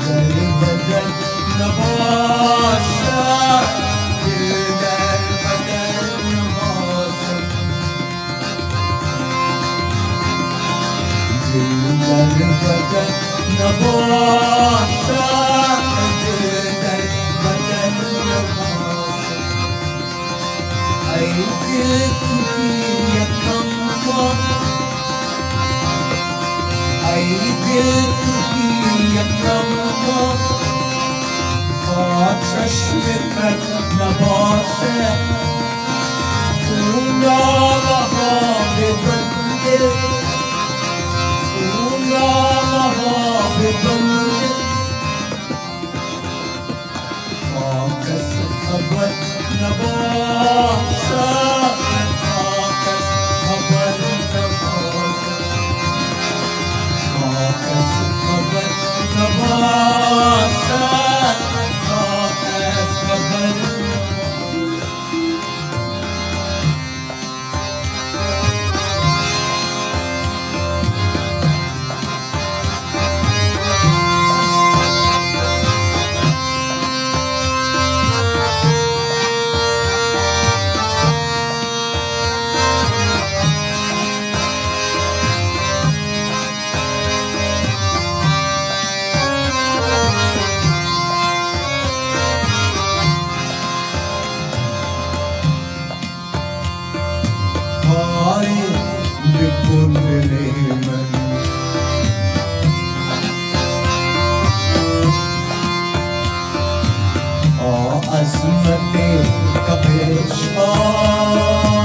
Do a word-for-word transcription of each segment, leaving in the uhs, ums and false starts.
البدن نباشا جلد البدن نباشا جلد البدن نباشا جلد البدن نباشا أي جلد فيه كمطر أي جلد فيه كمطر چشمت نباشه اونا بها ببنده اونا بها ببنده خاکس خبر نباشه خاکس خبر نباشه خاکس خبر نباشه بكل من آه أزمتي كبشار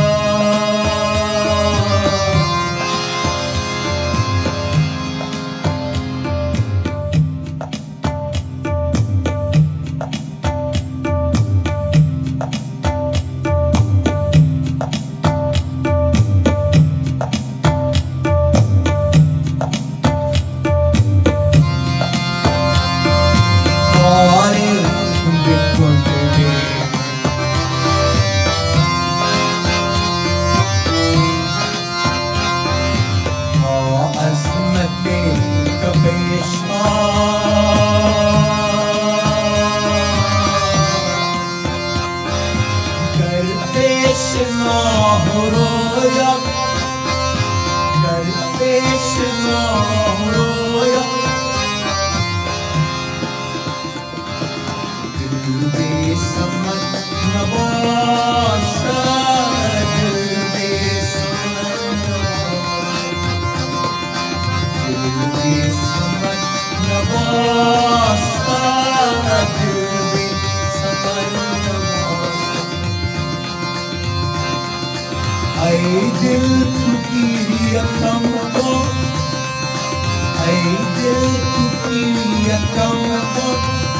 أي دل فقير يكمكو أي دل فقير يكمكو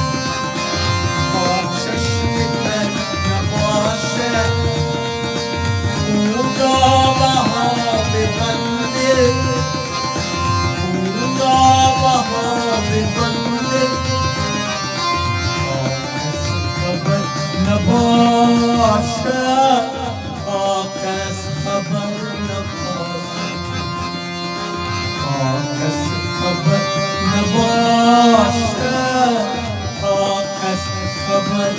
ششمتك نباشة خودا بها ببندل خودا بها ببندل خاکس خبر نباشة خاکس خبر نباشة خاکس خبر نباشة خاکس خبر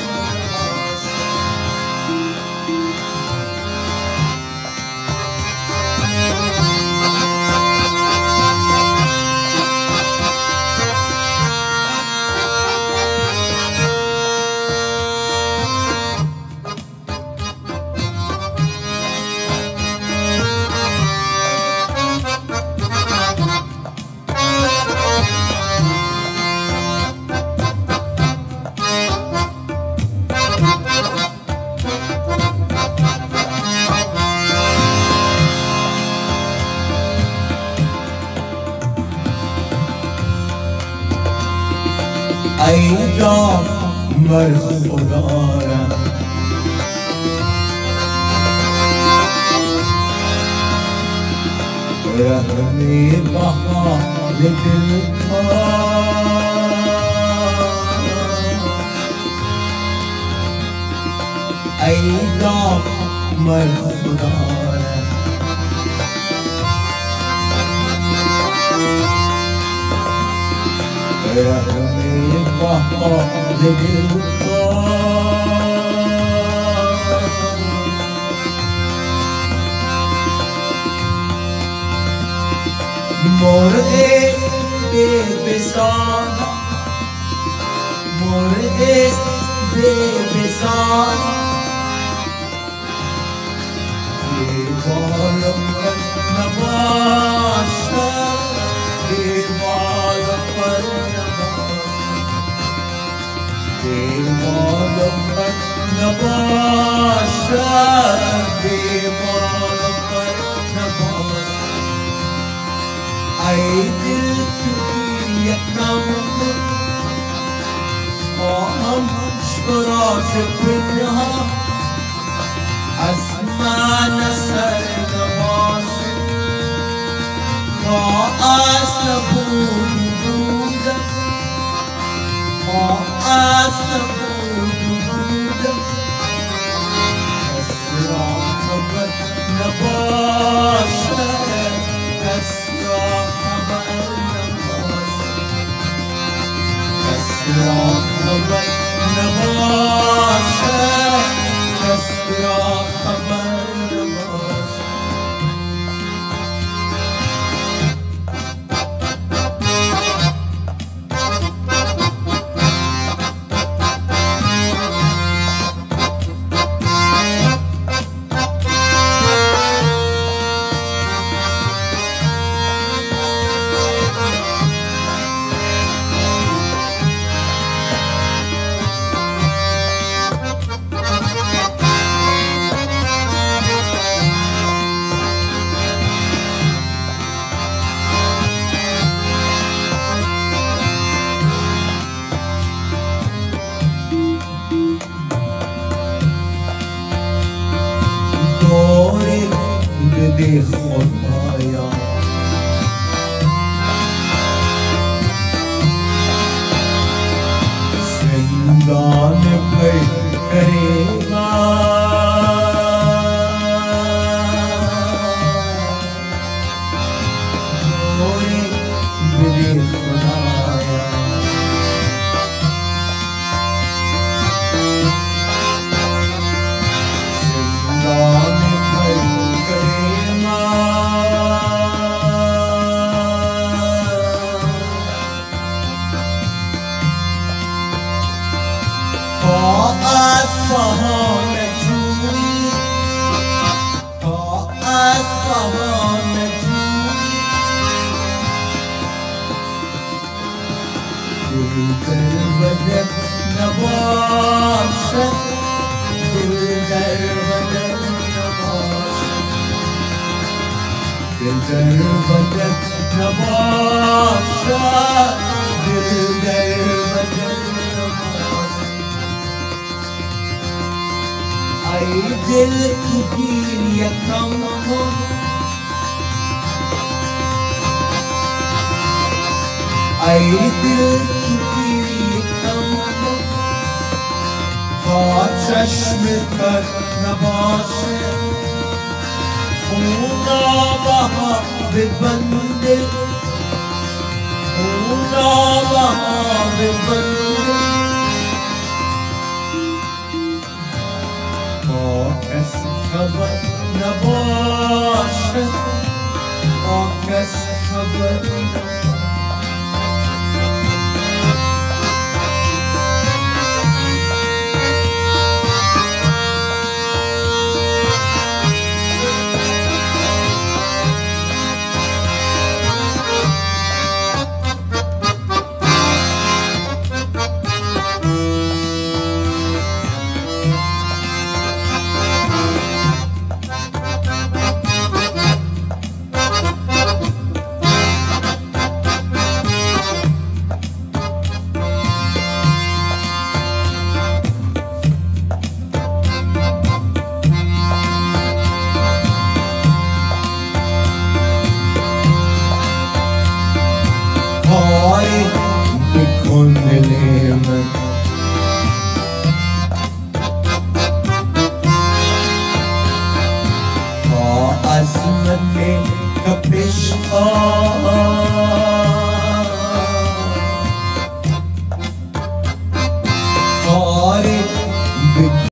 ای جان مر خدایا رحمی بهار دل کا ای جان مر خدایا رحمی بها لدل مرغ به بسان مرغ به بسان دیوار پر نباشد دیوار پر نباشد دیوار پر نباشد دیوار پر نباشد ای دل توی یکم خواهم شراز پنها از من سر نباشد تا اصل بود بودم تا اصل بود بودم کس را خبر نباشد کس را خبر نباشد کس را خبر نباشد کس را خبر نباشد دوره بده خدایا زندان پیکریما دوره بده خدایا زندان تا از بهان جویی تا از بهان جویی دل در بدن نباشد دل در بدن نباشد دل در بدن نباشد دل در بدن نباشد ای دل تو گیر یکم کن ای دل تو گیر یکم کن تا چشم تر نباشه خونا بها ببنده خونا بها ببنده کس خبر نباشد تا کس خبر نباشد های بکن دل من تا عظمت تپش آه